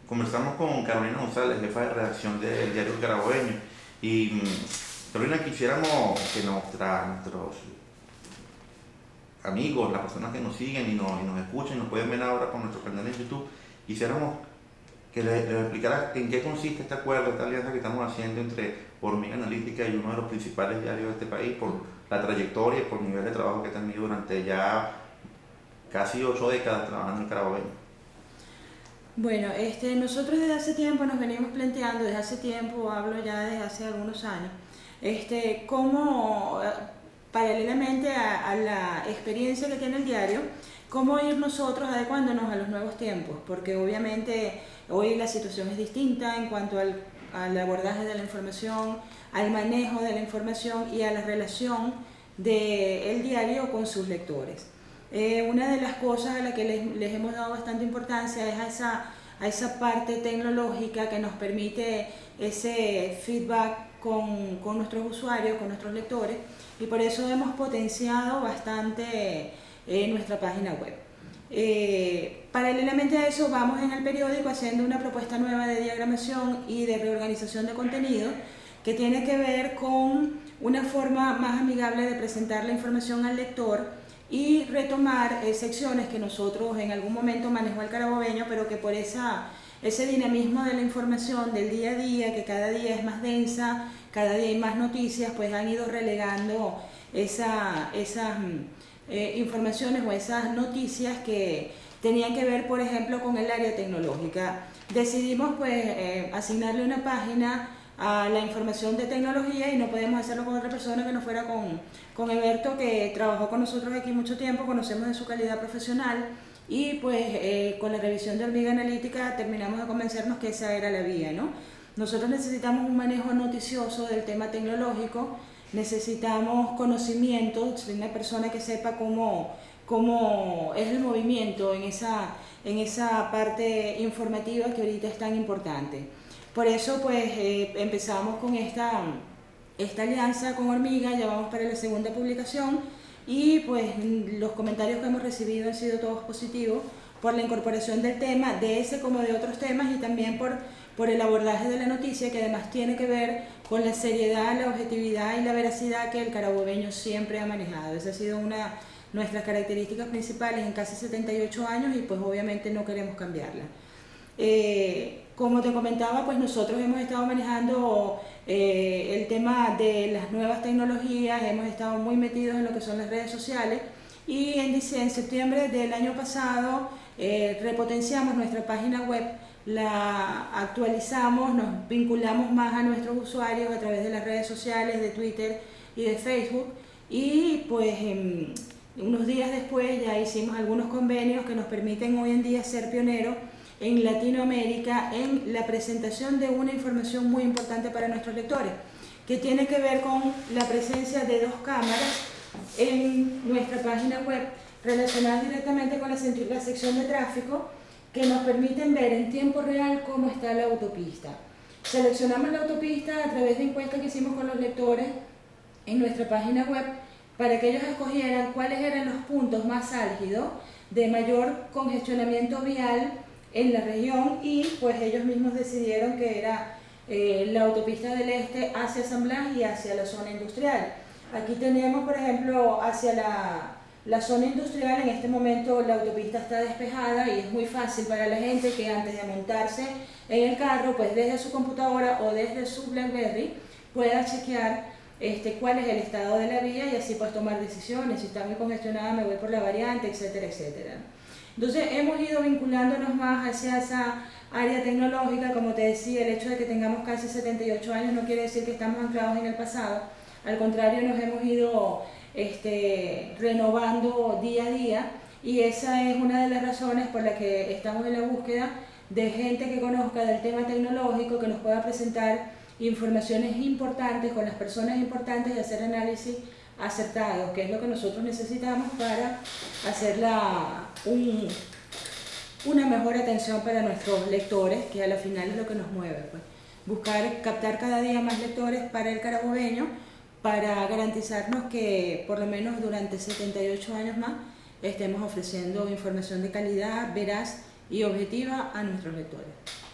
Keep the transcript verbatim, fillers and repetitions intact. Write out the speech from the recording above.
conversamos con Carolina González, jefa de redacción del diario El Carabobeño. Y mm, Carolina, quisiéramos que nuestra, nuestros amigos, las personas que nos siguen y nos, y nos escuchan y nos pueden ver ahora por nuestro canal en YouTube, quisiéramos que les, les explicara en qué consiste este acuerdo, esta alianza que estamos haciendo entre Hormiga Analítica y uno de los principales diarios de este país, por la trayectoria y por el nivel de trabajo que han tenido durante ya casi ocho décadas trabajando en el Carabobeño. Bueno, este, nosotros desde hace tiempo nos venimos planteando, desde hace tiempo, hablo ya desde hace algunos años, este, cómo, eh, paralelamente a, a la experiencia que tiene el diario, cómo ir nosotros adecuándonos a los nuevos tiempos, porque obviamente hoy la situación es distinta en cuanto al, al abordaje de la información, al manejo de la información y a la relación del diario con sus lectores. Eh, una de las cosas a las que les, les hemos dado bastante importancia es a esa, a esa parte tecnológica que nos permite ese feedback con, con nuestros usuarios, con nuestros lectores, y por eso hemos potenciado bastante eh, nuestra página web. Eh, paralelamente a eso vamos en el periódico haciendo una propuesta nueva de diagramación y de reorganización de contenido que tiene que ver con una forma más amigable de presentar la información al lector y retomar eh, secciones que nosotros en algún momento manejó el Carabobeño, pero que por esa, ese dinamismo de la información del día a día, que cada día es más densa, cada día hay más noticias, pues han ido relegando esa, esas eh, informaciones o esas noticias que tenían que ver, por ejemplo, con el área tecnológica. Decidimos pues eh, asignarle una página a la información de tecnología y no podemos hacerlo con otra persona que no fuera con, con Eberto, que trabajó con nosotros aquí mucho tiempo, conocemos de su calidad profesional y pues eh, con la revisión de Hormiga Analítica terminamos de convencernos que esa era la vía, ¿no? Nosotros necesitamos un manejo noticioso del tema tecnológico, necesitamos conocimiento de una persona que sepa cómo, cómo es el movimiento en esa, en esa parte informativa que ahorita es tan importante. Por eso pues eh, empezamos con esta, esta alianza con Hormiga, ya vamos para la segunda publicación y pues los comentarios que hemos recibido han sido todos positivos por la incorporación del tema, de ese como de otros temas y también por, por el abordaje de la noticia que además tiene que ver con la seriedad, la objetividad y la veracidad que el carabobeño siempre ha manejado. Esa ha sido una de nuestras características principales en casi setenta y ocho años y pues obviamente no queremos cambiarla. Eh, como te comentaba, pues nosotros hemos estado manejando eh, el tema de las nuevas tecnologías, hemos estado muy metidos en lo que son las redes sociales y en, en septiembre del año pasado eh, repotenciamos nuestra página web, la actualizamos, nos vinculamos más a nuestros usuarios a través de las redes sociales, de Twitter y de Facebook y pues eh, unos días después ya hicimos algunos convenios que nos permiten hoy en día ser pioneros en Latinoamérica en la presentación de una información muy importante para nuestros lectores, que tiene que ver con la presencia de dos cámaras en nuestra página web relacionadas directamente con la, la sección de tráfico que nos permiten ver en tiempo real cómo está la autopista. Seleccionamos la autopista a través de encuestas que hicimos con los lectores en nuestra página web para que ellos escogieran cuáles eran los puntos más álgidos de mayor congestionamiento vial en la región y pues ellos mismos decidieron que era eh, la autopista del este hacia San Blas y hacia la zona industrial. Aquí tenemos, por ejemplo, hacia la, la zona industrial, en este momento la autopista está despejada y es muy fácil para la gente que antes de montarse en el carro, pues desde su computadora o desde su BlackBerry pueda chequear este, cuál es el estado de la vía y así pues tomar decisiones, si está muy congestionada me voy por la variante, etcétera, etcétera. Entonces hemos ido vinculándonos más hacia esa área tecnológica, como te decía, el hecho de que tengamos casi setenta y ocho años no quiere decir que estamos anclados en el pasado, al contrario nos hemos ido este, renovando día a día y esa es una de las razones por las que estamos en la búsqueda de gente que conozca del tema tecnológico, que nos pueda presentar informaciones importantes con las personas importantes y hacer análisis acertados, que es lo que nosotros necesitamos para hacer la, un, una mejor atención para nuestros lectores, que a la final es lo que nos mueve, pues. Buscar captar cada día más lectores para el carabobeño, para garantizarnos que por lo menos durante setenta y ocho años más estemos ofreciendo información de calidad, veraz y objetiva a nuestros lectores.